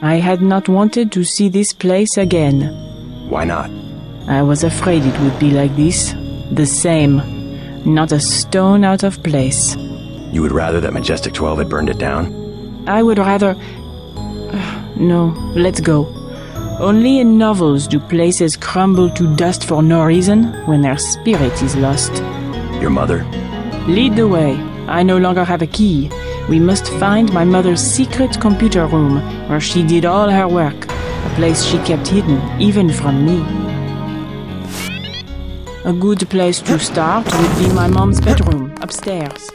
I had not wanted to see this place again. Why not? I was afraid it would be like this. The same. Not a stone out of place. You would rather that Majestic 12 had burned it down? I would rather... No, let's go. Only in novels do places crumble to dust for no reason when their spirit is lost. Your mother? Lead the way. I no longer have a key. We must find my mother's secret computer room, where she did all her work, a place she kept hidden, even from me. A good place to start would be my mom's bedroom, upstairs.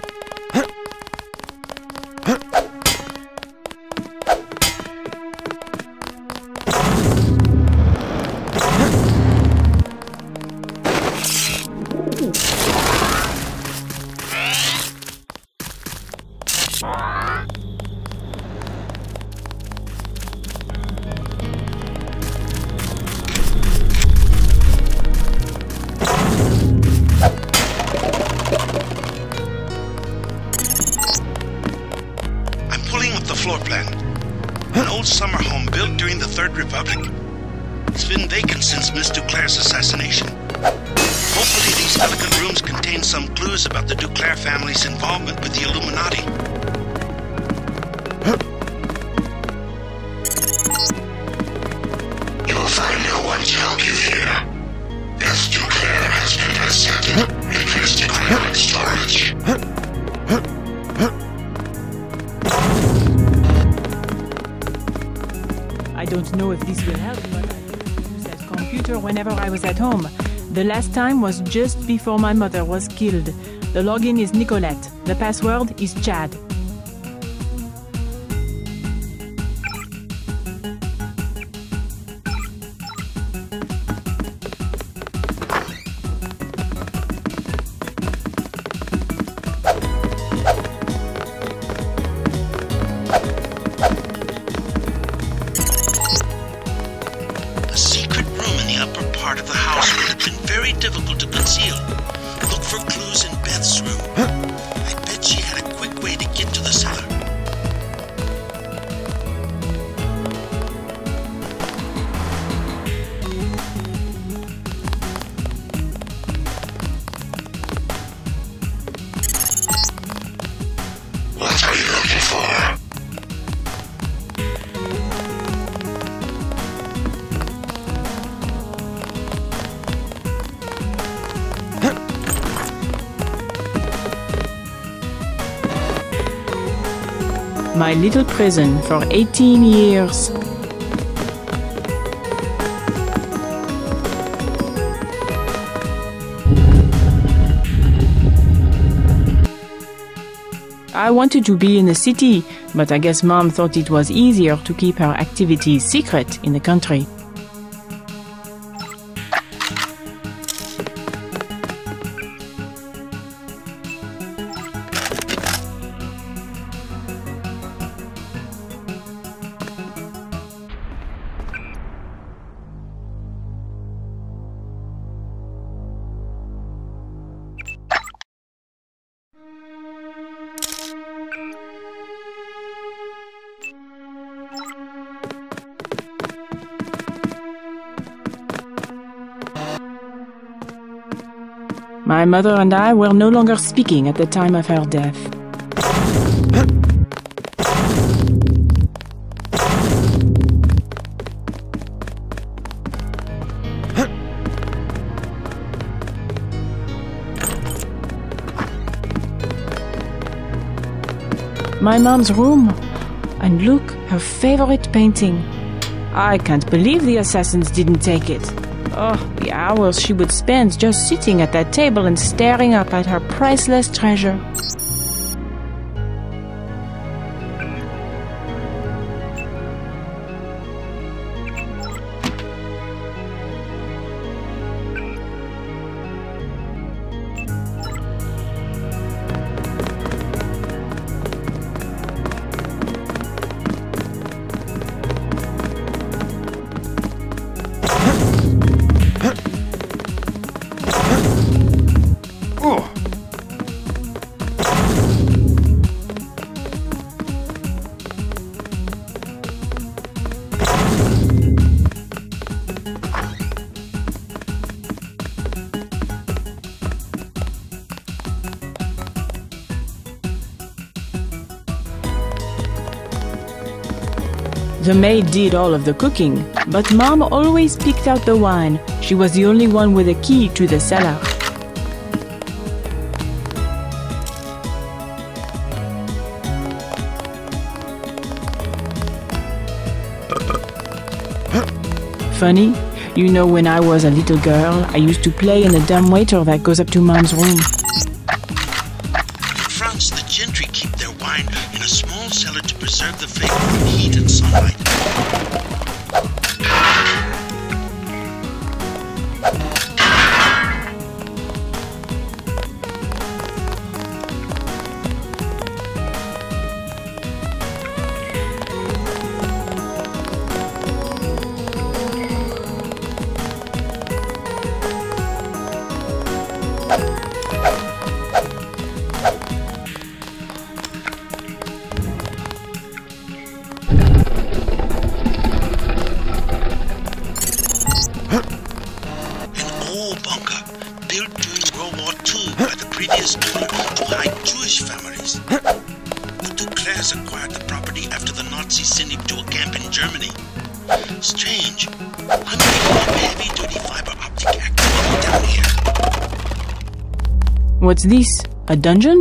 Floor plan. An old summer home built during the Third Republic. It's been vacant since Miss Duclair's assassination. Hopefully these elegant rooms contain some clues about the Duclair family's involvement with the Illuminati. You'll find no one to help you here. Miss Duclair has been ascended in Mystic Relic storage. I don't know if this will help, but I use that computer whenever I was at home. The last time was just before my mother was killed. The login is Nicolette. The password is Chad. Part of the house would have been very difficult to conceal. Look for clues in Beth's room. I bet she had a quick way to get to the cellar. What are you looking for? My little prison for 18 years. I wanted to be in the city, but I guess Mom thought it was easier to keep her activities secret in the country. My mother and I were no longer speaking at the time of her death. My mom's room. And look, her favorite painting. I can't believe the assassins didn't take it. Oh, the hours she would spend just sitting at that table and staring up at her priceless treasure. The maid did all of the cooking, but Mom always picked out the wine. She was the only one with a key to the cellar. Funny, you know, when I was a little girl, I used to play in the dumbwaiter that goes up to Mom's room. In France, the gentry keep their wine in a small cellar to preserve the flavor from heat and sunlight. Jewish families. The Duclairs acquired the property after the Nazis sent him to a camp in Germany. Strange. I'm picking up heavy-duty fiber optic activity down here. What's this? A dungeon?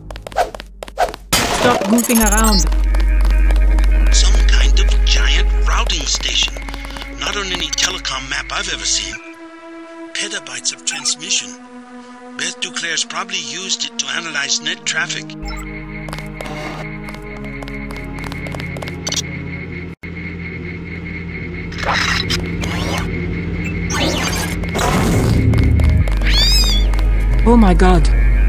Stop goofing around. Some kind of giant routing station. Not on any telecom map I've ever seen. Petabytes of transmission. Beth Duclairs probably used it to analyze net traffic. Oh my God.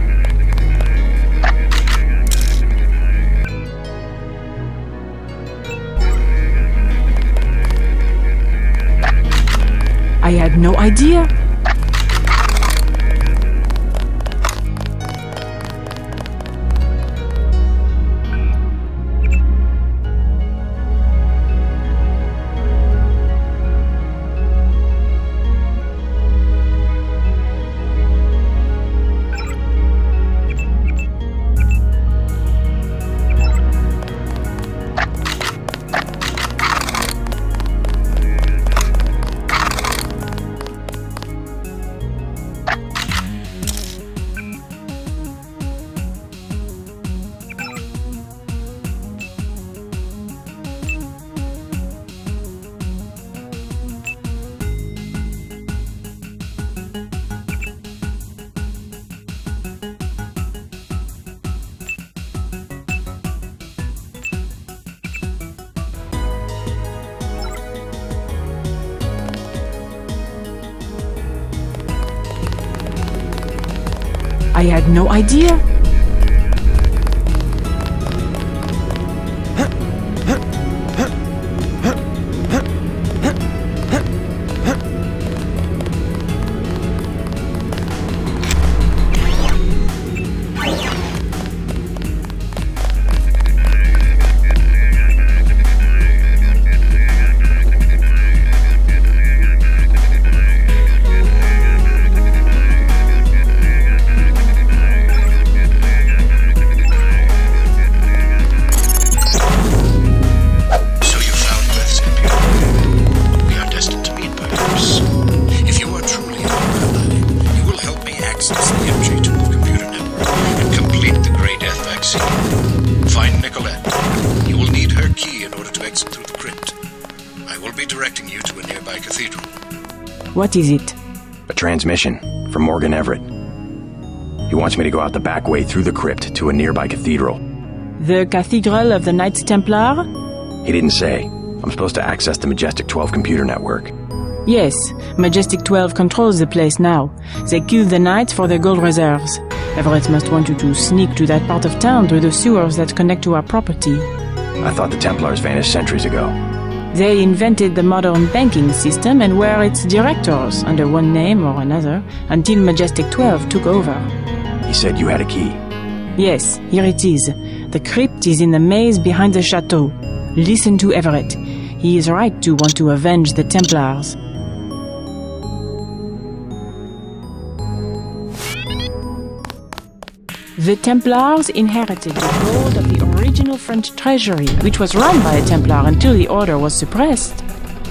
I had no idea. I had no idea. Find Nicolette. You will need her key in order to exit through the crypt. I will be directing you to a nearby cathedral. What is it? A transmission from Morgan Everett. He wants me to go out the back way through the crypt to a nearby cathedral. The Cathedral of the Knights Templar? He didn't say. I'm supposed to access the Majestic 12 computer network. Yes, Majestic 12 controls the place now. They kill the Knights for their gold reserves. Everett must want you to sneak to that part of town through the sewers that connect to our property. I thought the Templars vanished centuries ago. They invented the modern banking system and were its directors under one name or another until Majestic 12 took over. He said you had a key. Yes, here it is. The crypt is in the maze behind the chateau. Listen to Everett. He is right to want to avenge the Templars. The Templars inherited the gold of the original French treasury, which was run by a Templar until the order was suppressed.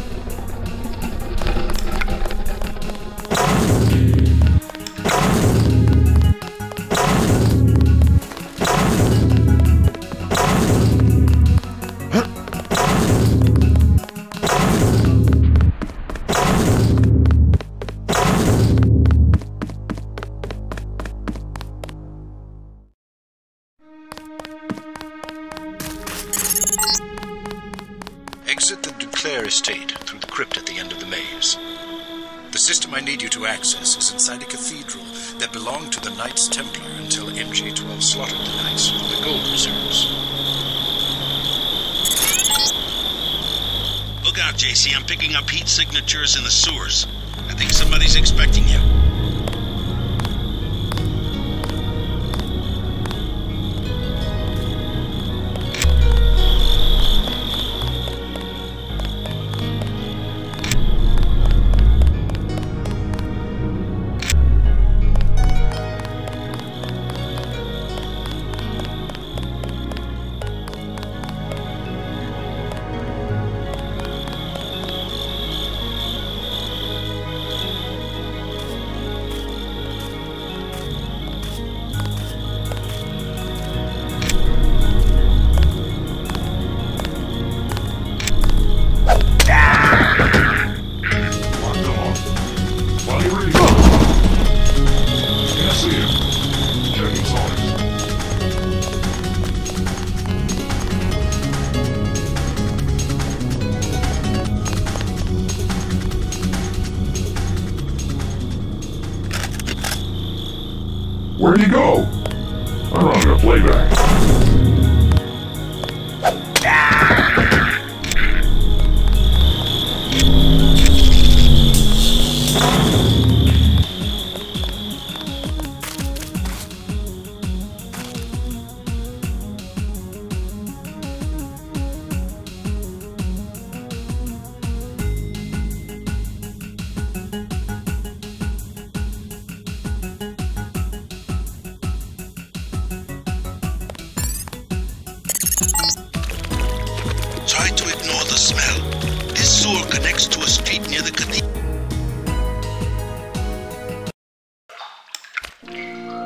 Exit the Duclair estate through the crypt at the end of the maze. The system I need you to access is inside a cathedral that belonged to the Knights Templar until MJ-12 slaughtered the Knights for the gold reserves. Look out, JC. I'm picking up heat signatures in the sewers. I think somebody's expecting you. Where'd he go? I'm running a playback. Try to ignore the smell. This sewer connects to a street near the cathedral.